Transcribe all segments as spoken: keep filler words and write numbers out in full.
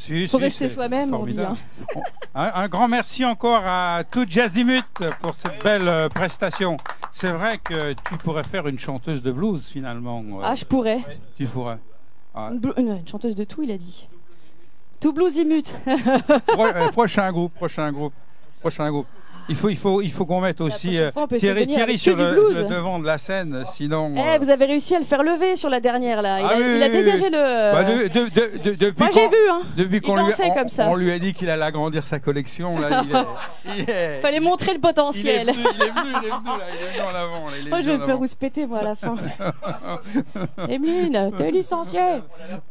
Si, faut si, rester soi-même, on dit. Hein. Un, un grand merci encore à tout Jazzimut pour cette belle euh, prestation. C'est vrai que tu pourrais faire une chanteuse de blues finalement. euh, Ah, je pourrais. Tu pourrais. Ah. Une, une, une chanteuse de tout, il a dit. Tout bluesimut. Pro, euh, prochain groupe, prochain groupe, prochain groupe. Il faut, il faut, il faut qu'on mette aussi euh, fois, Thierry, Thierry sur le, le devant de la scène, sinon. Eh, euh... vous avez réussi à le faire lever sur la dernière là. Il, ah, a, oui, il a oui, dégagé oui. le. Bah, de, de, de, de, depuis Moi j'ai vu, hein. Depuis qu'on lui, on, comme ça. on lui a dit qu'il allait agrandir sa collection, là, il est, il est, fallait montrer le potentiel. Il est venu, il est venu, il est venu, là, il est venu en avant. Là, il est moi, je vais me faire rouspéter, moi, à la fin. Emeline, t'es licenciée.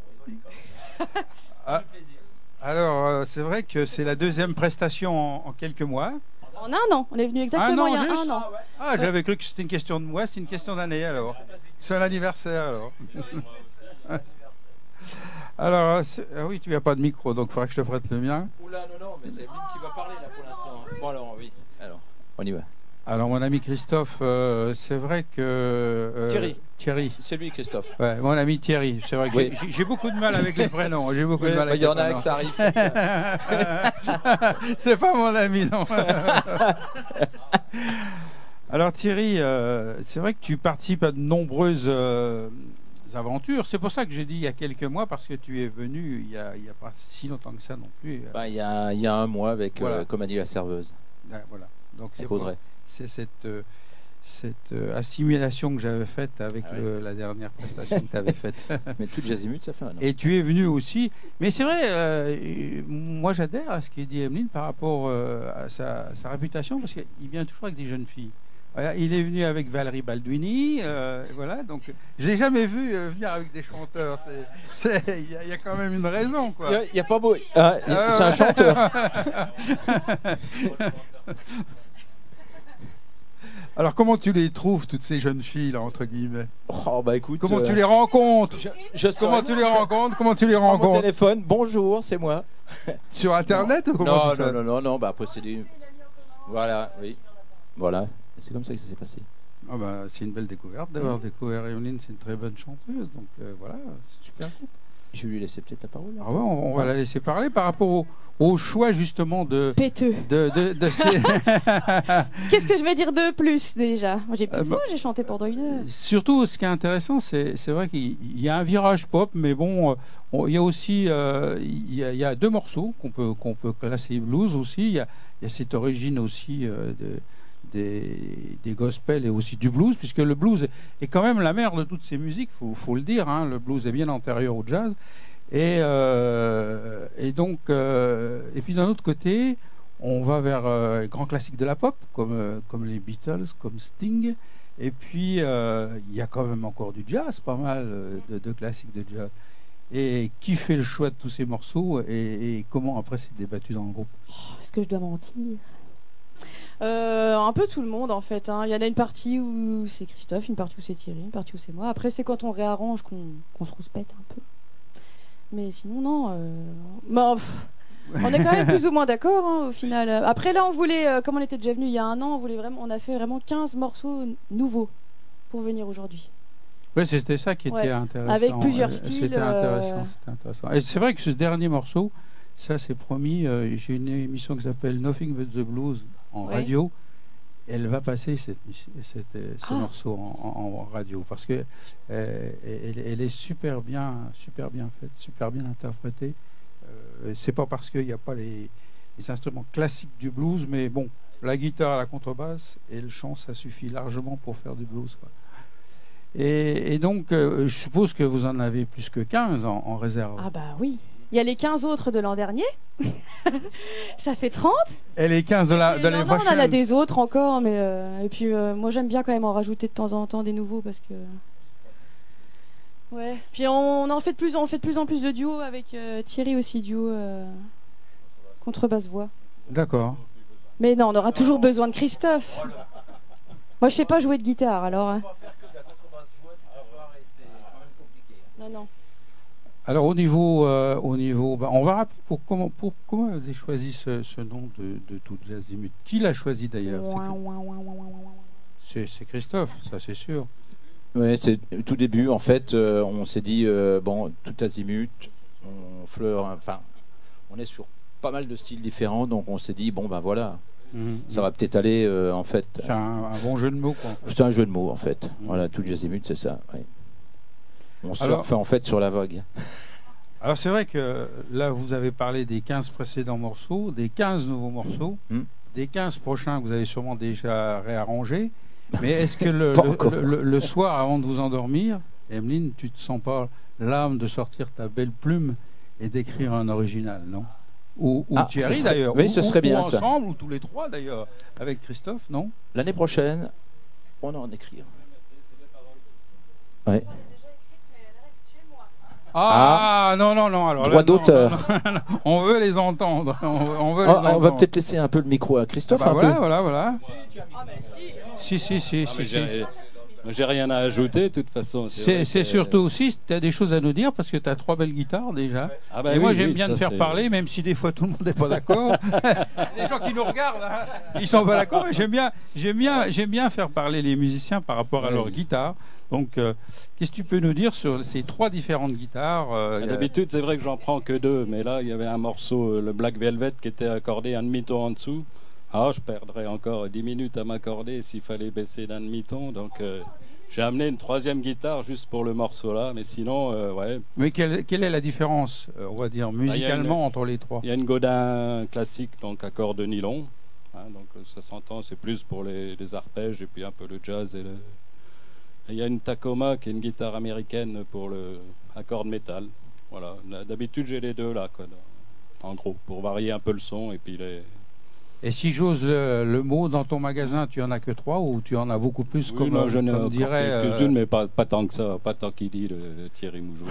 Ah, alors, euh, c'est vrai que c'est la deuxième prestation en, en quelques mois. En un an, on est venu exactement un an, il y a juste. un an. Ah, j'avais cru que c'était une question de mois, c'est une question d'année alors. C'est un anniversaire alors. Alors, ah oui, tu n'as pas de micro, donc il faudrait que je te prête le mien. Oula, non, non, mais c'est Emeline qui va parler là pour l'instant. Bon, alors, oui, alors, on y va. Alors, mon ami Christophe, euh, c'est vrai que... Euh, Thierry. Thierry. C'est lui, Christophe. Ouais, mon ami Thierry. C'est vrai que oui. j'ai beaucoup de mal avec les prénoms. J'ai beaucoup oui, de mal bah, avec les prénoms. Il y en a que ça arrive. C'est pas mon ami, non. Alors, Thierry, euh, c'est vrai que tu participes à de nombreuses euh, aventures. C'est pour ça que j'ai dit il y a quelques mois, parce que tu es venu il n'y a, a pas si longtemps que ça non plus. Bah, il, y a, il y a un mois avec, voilà. euh, comme a dit la serveuse. Ah, voilà. Donc, c'est Audrey. C'est cette, euh, cette euh, assimilation que j'avais faite avec ah, le, ouais. la dernière prestation que tu avais faite. Mais tout Jazzimut, ça fait un an. Et tu es venu aussi. Mais c'est vrai, euh, moi j'adhère à ce qu'a dit Emeline par rapport euh, à sa, sa réputation, parce qu'il vient toujours avec des jeunes filles. Voilà, il est venu avec Valérie Balduini, euh, voilà. Donc, je l'ai jamais vu euh, venir avec des chanteurs. Il y, y a quand même une raison, quoi. Il n'y a, a pas beau. Ah, euh, c'est un chanteur. Alors, comment tu les trouves, toutes ces jeunes filles, là, entre guillemets? Oh, bah écoute. Comment euh, tu les rencontres? je, je Comment tu les rencontres? Comment tu les rencontres? Mon téléphone, bonjour, c'est moi. Sur Internet ou comment non, tu fais? non, non, non, non, bah après c'est des... Voilà, oui. Voilà, c'est comme ça que ça s'est passé. Ah bah, c'est une belle découverte d'avoir mmh. découvert Emeline, c'est une très bonne chanteuse, donc euh, voilà, c'est super. Je vais lui laisser peut-être la parole. Là. Ah ouais, on, on va la laisser parler par rapport au, au choix justement de... Péteux. De, de, de ces... Qu'est-ce que je vais dire de plus déjà? J'ai plus de voix, j'ai chanté pendant une heure. Surtout, ce qui est intéressant, c'est vrai qu'il y a un virage pop, mais bon, on, il y a aussi euh, il, y a, il y a deux morceaux qu'on peut, qu'on peut classer blues aussi. Il y a, il y a cette origine aussi euh, de... Des, des gospels et aussi du blues, puisque le blues est quand même la mère de toutes ces musiques, il faut, faut le dire, hein, le blues est bien antérieur au jazz, et, euh, et donc euh, et puis d'un autre côté on va vers euh, les grands classiques de la pop comme, euh, comme les Beatles, comme Sting, et puis euh, il y a quand même encore du jazz, pas mal de, de classiques de jazz. Et qui fait le choix de tous ces morceaux et, et comment après c'est débattu dans le groupe? Oh, est-ce que je dois mentir? Euh, un peu tout le monde en fait, hein. Il y en a une partie où c'est Christophe, une partie où c'est Thierry, une partie où c'est moi. Après c'est quand on réarrange qu'on qu'on se rouspète un peu. Mais sinon non. Euh... Bah, pff, on est quand même plus ou moins d'accord hein, au final. Après là on voulait, euh, comme on était déjà venu il y a un an, on voulait vraiment, on a fait vraiment quinze morceaux nouveaux pour venir aujourd'hui. Oui, c'était ça qui était ouais. intéressant. Avec plusieurs styles. C'était intéressant, euh... intéressant. Et c'est vrai que ce dernier morceau, ça c'est promis, euh, j'ai une émission qui s'appelle Nothing But the Blues en ouais. radio. Elle va passer cette, cette, ce ah. morceau en, en, en radio parce que euh, elle, elle est super bien, super bien faite, super bien interprétée. Euh, c'est pas parce qu'il n'y a pas les, les instruments classiques du blues, mais bon, la guitare, la contrebasse et le chant, ça suffit largement pour faire du blues, quoi. Et, et donc, euh, je suppose que vous en avez plus que quinze en, en réserve. Ah bah oui. Il y a les quinze autres de l'an dernier. Ça fait trente. Et les quinze de l'année prochaine. Non, on en a des autres encore. Mais euh, et puis, euh, moi, j'aime bien quand même en rajouter de temps en temps des nouveaux parce que... Ouais. Puis, on en fait de plus, on fait de plus en plus de duos avec euh, Thierry aussi, duo euh, contrebasse-voix. D'accord. Mais non, on aura toujours besoin de Christophe. Moi, je sais pas jouer de guitare, alors... Hein. Non, non. Alors au niveau, euh, au niveau, bah, on va rappeler pour comment, pour comment vous avez choisi ce, ce nom de, de tout Jazzimut. Qui l'a choisi d'ailleurs? C'est Christophe, ça c'est sûr. Oui, c'est tout début. En fait, euh, on s'est dit euh, bon, tout Azimut, on fleure, enfin, on est sur pas mal de styles différents, donc on s'est dit, bon ben voilà, Mmh. ça va peut-être aller euh, en fait. C'est un, un bon jeu de mots, quoi. C'est un jeu de mots en fait. Mmh. Voilà, tout Jazimut, c'est ça. Ouais. On Alors, surfe en fait sur la vague. Alors c'est vrai que là vous avez parlé des quinze précédents morceaux, des quinze nouveaux morceaux, Hmm. des quinze prochains que vous avez sûrement déjà réarrangés. Mais est-ce que le, Pas le, encore. le- le- le soir avant de vous endormir, Emeline, tu te sens pas l'âme de sortir ta belle plume et d'écrire un original, non? Ou, ou Ah, Thierry ce serait- d'ailleurs. oui, ou, ce ou- serait ou bien, ça. ensemble, ou tous les trois d'ailleurs, avec Christophe, non? L'année prochaine, on en écrire. Ouais. Ah, non, non, non. Alors, Droit là, non, d'auteur. non, non, non. On veut les entendre. On veut, on veut les Oh, on va entendre. peut-être laisser un peu le micro à Ah Christophe. bah un voilà, peu. voilà, voilà. Si, si, si, Ah, si, mais si. j'ai j'ai rien à ajouter, de toute façon. C'est vrai c'est que- surtout aussi, tu as des choses à nous dire parce que tu as trois belles guitares déjà. Ah bah Et oui, moi, j'aime oui, bien ça, te faire c'est- parler, même si des fois tout le monde n'est pas d'accord. Les gens qui nous regardent, hein, ils sont pas d'accord, mais j'aime bien, j'aime bien, j'aime bien faire parler les musiciens par rapport à Oui. leur guitare. Donc, euh, qu'est-ce que tu peux nous dire sur ces trois différentes guitares euh, Ah, il y a- D'habitude, c'est vrai que j'en prends que deux, mais là, il y avait un morceau, euh, le Black Velvet, qui était accordé un demi-ton en dessous. Ah, je perdrais encore dix minutes à m'accorder s'il fallait baisser d'un demi-ton. Donc, euh, j'ai amené une troisième guitare juste pour le morceau-là, mais sinon, euh, ouais. Mais quelle, quelle est la différence, euh, on va dire, musicalement entre les trois? Il y a une Godin classique, donc accord de nylon. Hein, donc, euh, ça s'entend, c'est plus pour les, les arpèges et puis un peu le jazz. Et le... et il y a une Tacoma qui est une guitare américaine pour le accord de métal. Voilà. D'habitude, j'ai les deux là, quoi, en gros, pour varier un peu le son et puis les. Et si j'ose le, le mot, dans ton magasin, tu en as que trois ou tu en as beaucoup plus, Oui, comme, non, j'en ai comme encore dirait... quelques-unes, euh, mais pas, pas tant que ça, pas tant qu'il dit le, le Thierry Mougeot.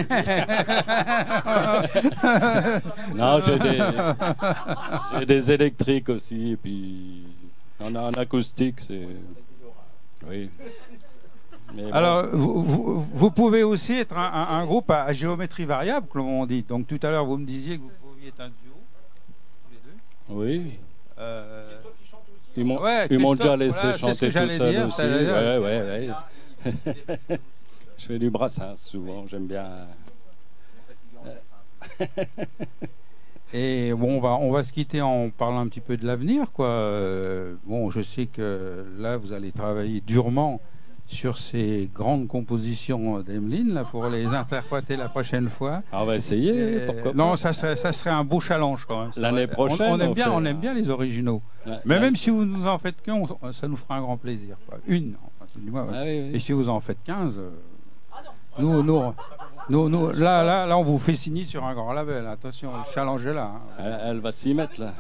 Non, j'ai des, j'ai des électriques aussi, et puis en, en acoustique, c'est. Oui. Mais bon. Alors, vous, vous- vous pouvez aussi être un, un- un groupe à, à géométrie variable, comme on dit. Donc, tout à l'heure, vous me disiez que vous pouviez être un duo, tous les deux. Oui. Euh, Ils m'ont ouais, ils m'ont Christophe, déjà laissé voilà, c'est ce chanter que tout j'allais seul dire, aussi. ça allait dire. Ouais, ouais, ouais. Je fais du brassins souvent, j'aime bien. Et bon, on va, on va se quitter en parlant un petit peu de l'avenir, quoi. Euh, bon, je sais que là, vous allez travailler durement sur ces grandes compositions d'Emeline, là, pour les interpréter la prochaine fois. Ah, on va essayer, Et- pourquoi non, pas. ça serait, ça serait un beau challenge, quand même. C'est L'année vrai. prochaine, on, on aime on bien, fait on un- aime bien les originaux. Ouais, Mais ouais. même si vous nous en faites qu'un, on- ça nous fera un grand plaisir, quoi. Une, enfin, du moins, ouais. Ah, oui, oui. Et si vous en faites quinze, euh, nous, nous, nous, nous, là, là, là, on vous fait signer sur un grand label. Attention, le challenge est là. hein. Elle, elle va s'y mettre là.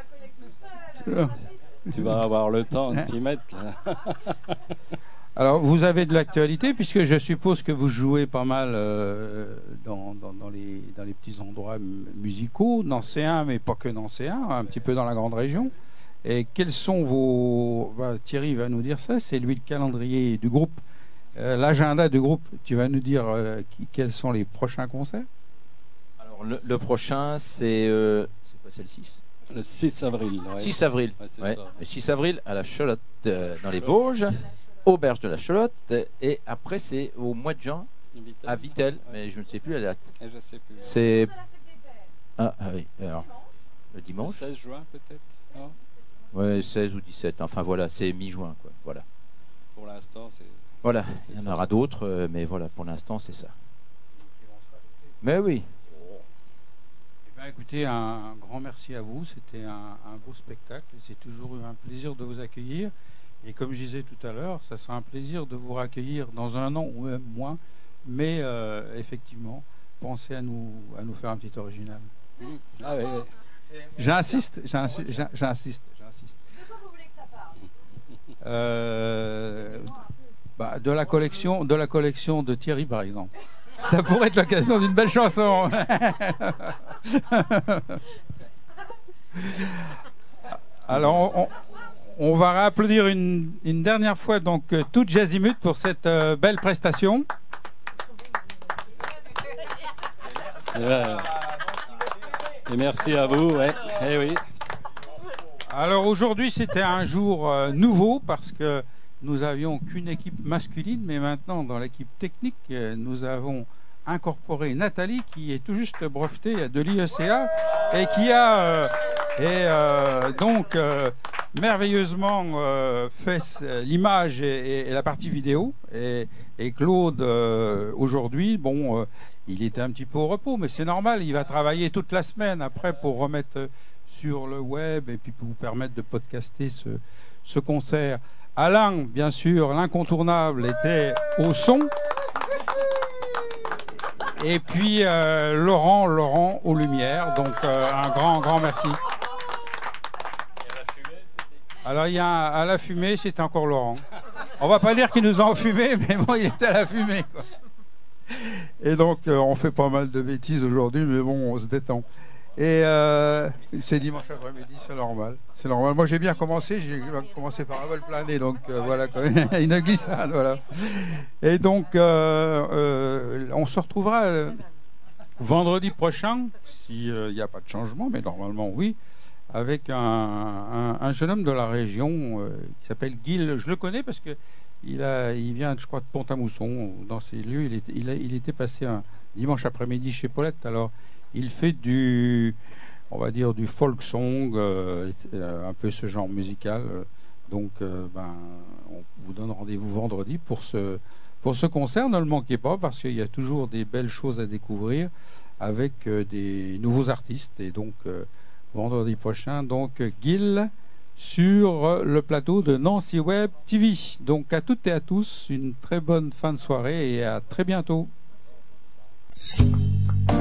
Tu vas avoir le temps de t'y mettre là. Alors, vous avez de l'actualité, puisque je suppose que vous jouez pas mal euh, dans, dans, dans les, dans les petits endroits mu- musicaux, dans C un, mais pas que dans C un, un petit peu dans la grande région. Et quels sont vos... bah, Thierry va nous dire ça, c'est lui le calendrier du groupe, euh, l'agenda du groupe. Tu vas nous dire euh, qui- quels sont les prochains concerts? Alors, le, le prochain, c'est. euh, c'est quoi, c'est le six Le six avril. Ouais. six avril. Ouais, c'est Ouais. ça. Le six avril à la Cholotte, euh, dans les Vosges, auberge de la Cholotte. Et après, c'est au mois de juin Vitel. à Vitel, Ouais. mais je ne sais plus la date. Et je sais plus. C'est. Ah, ah oui, alors. Le Le dimanche. seize juin peut-être. Non, Ouais, seize ou dix-sept. Enfin voilà, c'est mi-juin, quoi. Voilà. pour l'instant, c'est. Voilà, C'est il y en ça. aura d'autres, euh, mais voilà, pour l'instant, c'est ça. Mais oui. Eh bien, écoutez, un, un grand merci à vous. C'était un, un beau spectacle. C'est toujours un plaisir de vous accueillir. Et comme je disais tout à l'heure, ça sera un plaisir de vous raccueillir dans un an ou même moins. Mais euh, effectivement, pensez à nous, à nous faire un petit original. Ah oui, oui. J'insiste, j'insiste, j'in- j'insiste, j'insiste. Euh, bah, de la collection, de la collection de Thierry, par exemple. Ça pourrait être l'occasion d'une belle chanson. Alors, on, on- on va réapplaudir une, une dernière fois donc euh, toute Jazimut pour cette euh, belle prestation. Et, euh, et merci à vous. Ouais. Eh oui. Alors aujourd'hui, c'était un jour euh, nouveau parce que nous avions qu'une équipe masculine, mais maintenant dans l'équipe technique, euh, nous avons incorporer Nathalie, qui est tout juste brevetée de l'I E C A et qui a euh, et, euh, donc euh, merveilleusement euh, fait l'image et, et, et la partie vidéo. Et, et Claude, euh, aujourd'hui, bon, euh, il était un petit peu au repos, mais c'est normal, il va travailler toute la semaine après pour remettre sur le web et puis pour vous permettre de podcaster ce, ce concert. Alain, bien sûr, l'incontournable, était au son. Et puis euh, Laurent, Laurent aux lumières. Donc euh, un grand, grand merci. Alors il y a un, à la fumée, c'était encore Laurent. On va pas dire qu'il nous a enfumé, mais bon, il était à la fumée, quoi. Et donc euh, on fait pas mal de bêtises aujourd'hui, mais bon, on se détend. Et euh, c'est dimanche après-midi, c'est normal. C'est normal. Moi, j'ai bien commencé. J'ai commencé par un vol plané, donc euh, voilà, quand même, une glissade, voilà. Et donc, euh, euh, on se retrouvera euh, vendredi prochain, s'il n'y a pas de changement, mais normalement oui, avec un, un, un jeune homme de la région euh, qui s'appelle Guil. Je le connais parce que il a, il vient, je crois, de Pont-à-Mousson. Dans ces lieux, il était, il, a, il était passé un dimanche après-midi chez Paulette. Alors, il fait du, on va dire, du folk song, euh, un peu ce genre musical. Donc, euh, ben, on vous donne rendez-vous vendredi pour ce, pour ce concert. Ne le manquez pas, parce qu'il y a toujours des belles choses à découvrir avec euh, des nouveaux artistes. Et donc, euh, vendredi prochain, donc, Guil sur le plateau de Nancy Web T V. Donc, à toutes et à tous, une très bonne fin de soirée et à très bientôt.